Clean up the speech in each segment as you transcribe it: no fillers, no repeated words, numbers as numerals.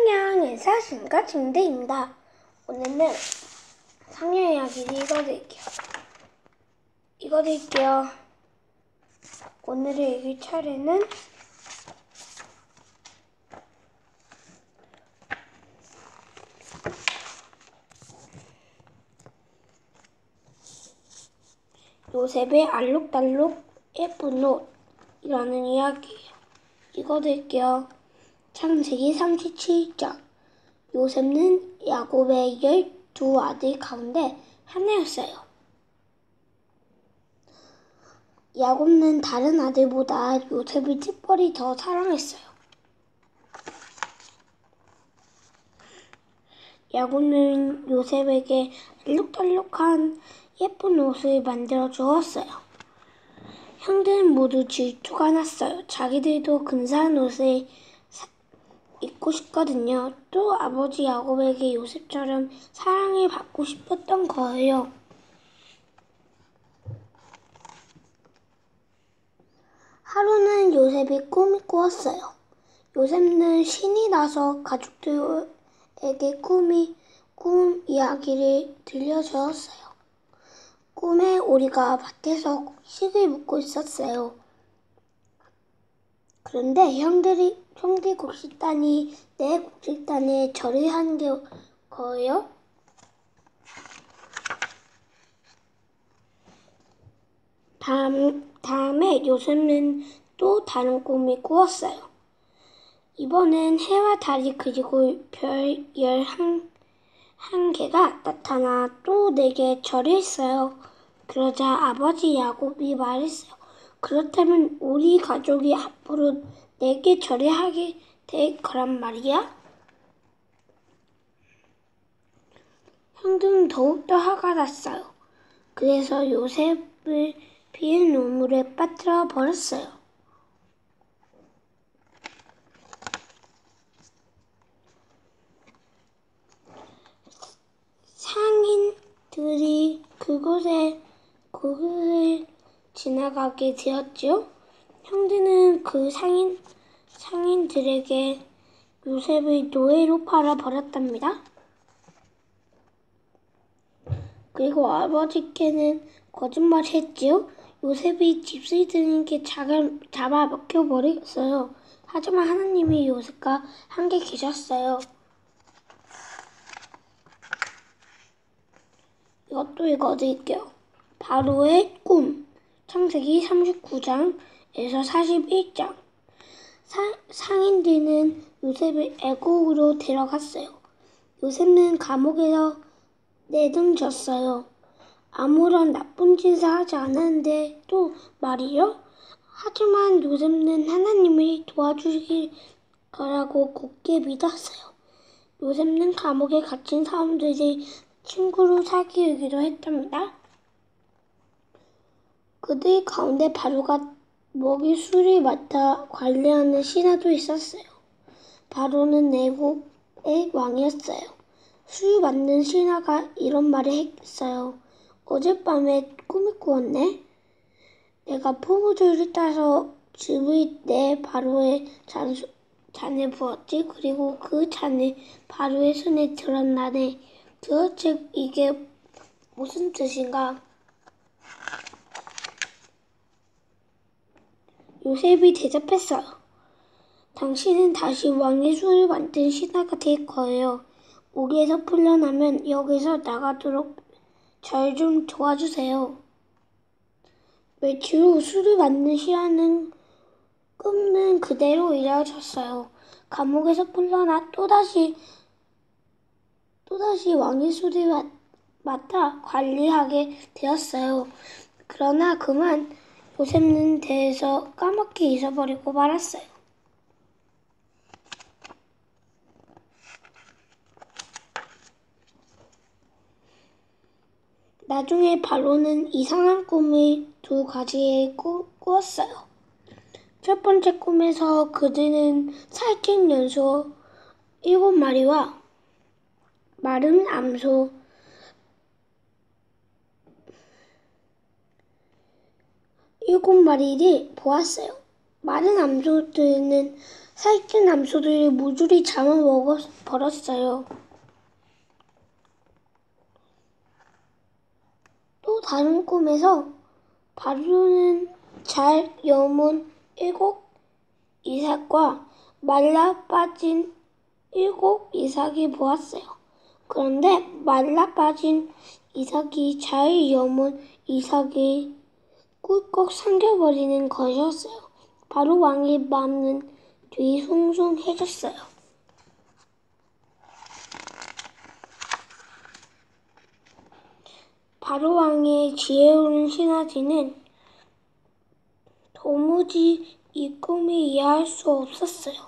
안녕, 인사신가 침대입니다. 오늘은 상여 이야기를 읽어드릴게요. 오늘의 읽을 차례는 요셉의 알록달록 예쁜 옷이라는 이야기예요. 읽어드릴게요. 창세기 37장. 요셉은 야곱의 12아들 가운데 하나였어요. 야곱은 다른 아들보다 요셉을 특별히 더 사랑했어요. 야곱은 요셉에게 알록달록한 예쁜 옷을 만들어 주었어요. 형들은 모두 질투가 났어요. 자기들도 근사한 옷을 입고 싶거든요. 또 아버지 야곱에게 요셉처럼 사랑을 받고 싶었던 거예요. 하루는 요셉이 꿈을 꾸었어요. 요셉은 신이 나서 가족들에게 꿈 이야기를 들려주었어요. 꿈에 오리가 밭에서 곡식을 묻고 있었어요. 그런데 형들 곡식단이 내 곡식단에 절을 한 거예요. 다음에 요셉은 또 다른 꿈을 꾸었어요. 이번엔 해와 달이 그리고 별 11개가 나타나 또 내게 절했어요. 그러자 아버지 야곱이 말했어요. 그렇다면 우리 가족이 앞으로 내게 절하게 될 거란 말이야? 형들은 더욱더 화가 났어요. 그래서 요셉을 비린 우물에 빠뜨려 버렸어요. 상인들이 그곳을 지나가게 되었지요. 형들은 그 상인들에게 요셉을 노예로 팔아버렸답니다. 그리고 아버지께는 거짓말을 했지요. 요셉이 집수들에게 잡아 먹혀버렸어요. 하지만 하나님이 요셉과 함께 계셨어요. 이것도 읽어드릴게요. 바로의 꿈. 창세기 39장에서 41장. 상인들은 요셉을 애국으로 데려갔어요. 요셉은 감옥에서 내던졌어요. 아무런 나쁜 짓을 하지 않았는데 또 말이요. 하지만 요셉은 하나님이 도와주실 거라고 굳게 믿었어요. 요셉은 감옥에 갇힌 사람들이 친구로 사귀기도 했답니다. 그들 가운데 바로가 먹이 수를 맡아 관리하는 신하도 있었어요. 바로는 애국의 왕이었어요. 술 맡는 신하가 이런 말을 했어요. 어젯밤에 꿈을 꾸었네. 내가 포도주를 따서 즙을 내 바로의 잔에 부었지. 그리고 그 잔을 바로의 손에 들었나네. 도대체 이게 무슨 뜻인가? 요셉이 대답했어요. 당신은 다시 왕의 술을 만든 신하가 될 거예요. 옥에서 풀려나면 여기서 나가도록 절 좀 도와주세요. 며칠 후 술을 만든 신하는 꿈은 그대로 이루어졌어요. 감옥에서 풀려나 또다시 왕의 술을 맡아 관리하게 되었어요. 그러나 그만 요셉은 대해서 까맣게 잊어버리고 말았어요. 나중에 바로는 이상한 꿈을 2가지를 꾸었어요. 첫 번째 꿈에서 그들은 살찐 연소 7마리와 마른 암소 7마리를 보았어요. 마른 암소들은 살찐 암소들이 모조리 잠을 버렸어요. 또 다른 꿈에서 바로는 잘 여문 7 이삭과 말라 빠진 7 이삭이 보았어요. 그런데 말라 빠진 이삭이 잘 여문 이삭이 꿀꺽 삼켜버리는 것이었어요. 바로 왕의 마음은 뒤숭숭해졌어요. 바로 왕의 지혜로운 시나지는 도무지 이 꿈을 이해할 수 없었어요.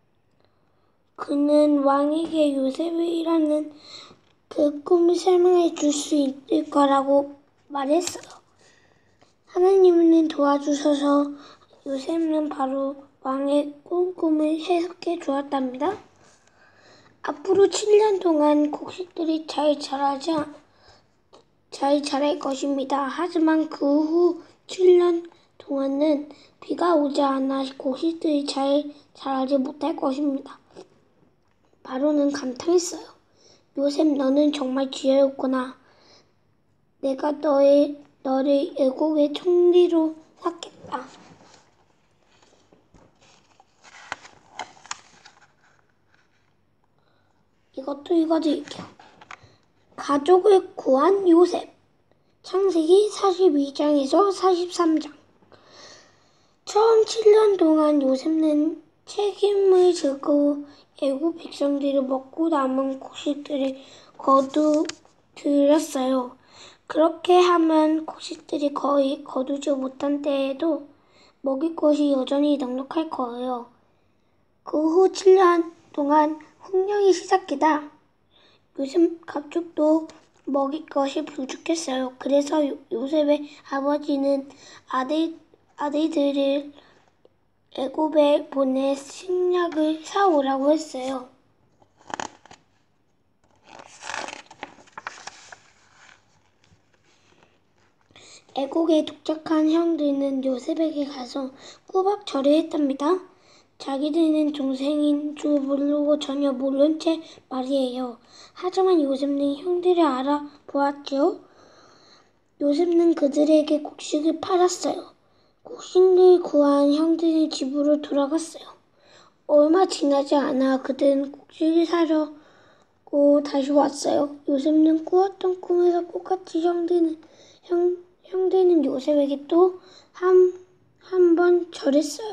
그는 왕에게 요셉이라는 그 꿈을 설명해 줄 수 있을 거라고 말했어요. 하나님은 도와주셔서 요셉은 바로 왕의 꿈을 해석해 주었답니다. 앞으로 7년 동안 곡식들이 잘 자랄 것입니다. 하지만 그 후 7년 동안은 비가 오지 않아 곡식들이 잘 자라지 못할 것입니다. 바로는 감탄했어요. 요셉, 너는 정말 지혜롭구나. 내가 너를 애국의 총리로 삼겠다. 이것도 읽어드릴게요. 가족을 구한 요셉. 창세기 42장에서 43장. 처음 7년 동안 요셉은 책임을 지고 애국 백성들이 먹고 남은 곡식들을 거두들였어요. 그렇게 하면 곡식들이 거의 거두지 못한 때에도 먹을 것이 여전히 넉넉할 거예요. 그 후 7년 동안 hun령이 시작되다 요셉 가족도 먹을 것이 부족했어요. 그래서 요셉의 아버지는 아들들을 애굽에 보내 식량을 사오라고 했어요. 애국에 도착한 형들은 요셉에게 가서 꼬박 절해했답니다. 자기들은 동생인 줄 모르고 전혀 모른 채 말이에요. 하지만 요셉은 형들을 알아보았지요. 요셉은 그들에게 곡식을 팔았어요. 곡식을 구한 형들이 집으로 돌아갔어요. 얼마 지나지 않아 그들은 곡식을 사려고 다시 왔어요. 요셉은 꾸었던 꿈에서 똑같이 형들은 요셉에게 또 한 번 절했어요.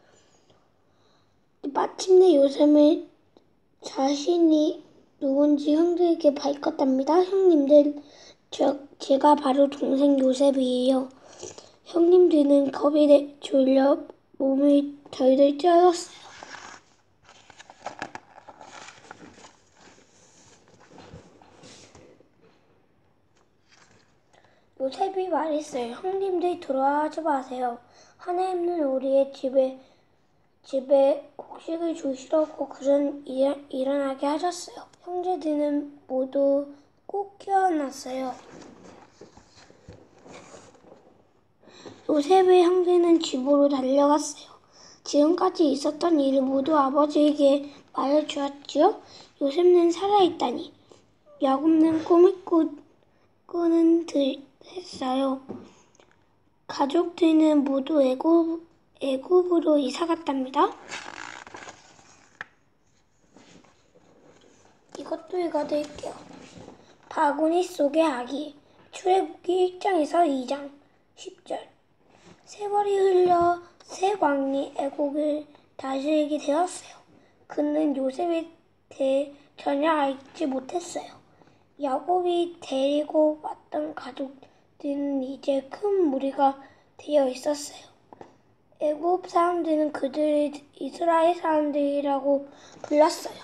마침내 요셉은 자신이 누군지 형들에게 밝혔답니다. 형님들, 제가 바로 동생 요셉이에요. 형님들은 겁이 졸려 몸을 덜덜 떨었어요. 요셉이 말했어요. 형님들 두려워하지 마세요. 하나님은 우리의 집에 곡식을 주시려고 그런 일어나게 하셨어요. 형제들은 모두 꼭 깨어났어요. 요셉의 형제는 집으로 달려갔어요. 지금까지 있었던 일을 모두 아버지에게 말해주었지요. 요셉은 살아있다니. 야곱은 꿈을 꾸는 듯 했어요. 가족들은 모두 애굽으로 이사갔답니다. 이것도 읽어드릴게요. 바구니 속의 아기. 출애굽기 1장에서 2장 10절. 세월이 흘러 새 왕이 애국을 다스리게 되었어요. 그는 요셉에 대해 전혀 알지 못했어요. 야곱이 데리고 왔던 가족들은 이제 큰 무리가 되어 있었어요. 애굽 사람들은 그들을 이스라엘 사람들이라고 불렀어요.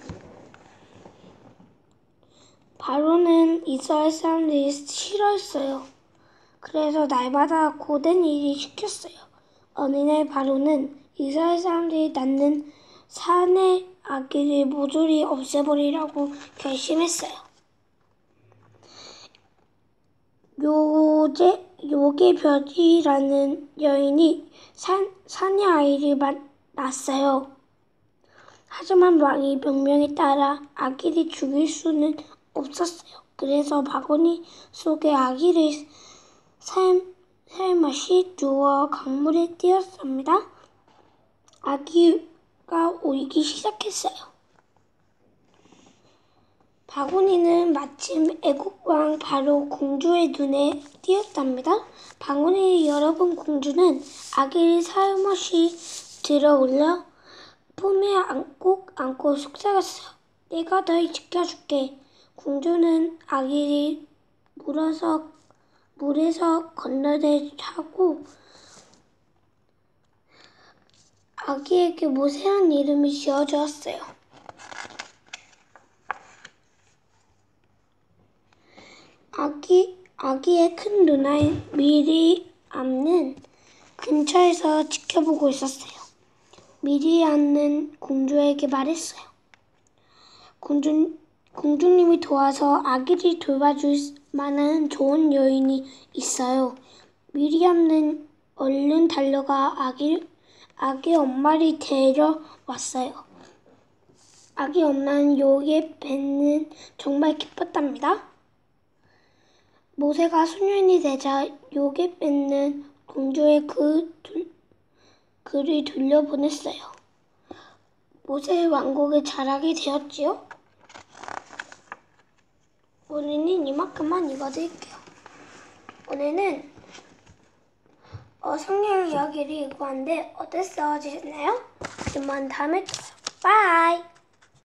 바로는 이스라엘 사람들이 싫어했어요. 그래서 날마다 고된 일을 시켰어요. 어느 날 바로는 이스라엘 사람들이 낳는 사내 아기를 모조리 없애버리라고 결심했어요. 요게볕이라는 여인이 사내 아이를 낳았어요. 하지만 왕이 명령에 따라 아기를 죽일 수는 없었어요. 그래서 바구니 속에 아기를 살며시 누워 강물에 띄었습니다. 아기가 울기 시작했어요. 바구니는 마침 애국왕 바로 공주의 눈에 띄었답니다. 바구니를 열어본 공주는 아기를 살며시 들어 올려 품에 안고 속삭였어요. 내가 널 지켜줄게. 공주는 아기를 물에서 건너대고 아기에게 모세란 이름을 지어주었어요. 아기의 큰 누나인 미리암은 근처에서 지켜보고 있었어요. 미리암은 공주에게 말했어요. 공주님이 도와서 아기를 돌봐줄 만한 좋은 여인이 있어요. 미리암은 얼른 달려가 아기 엄마를 데려왔어요. 아기 엄마는 요게벳은 정말 기뻤답니다. 모세가 소년이 되자 요게벳은 공주의 글을 돌려보냈어요. 모세의 왕국을 잘하게 되었지요. 오늘은 이만큼만 읽어드릴게요. 오늘은 성경 이야기를 읽고 왔는데 어땠어요? 그러면 다음에 또 봐요. 바이!